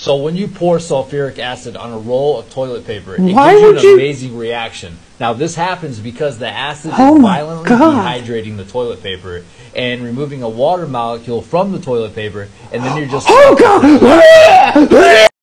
So when you pour sulfuric acid on a roll of toilet paper, it Why gives you would an you- amazing reaction. Now this happens because the acid Oh is my violently God. dehydrating the toilet paper and removing a water molecule from the toilet paper, and then you're just Oh God!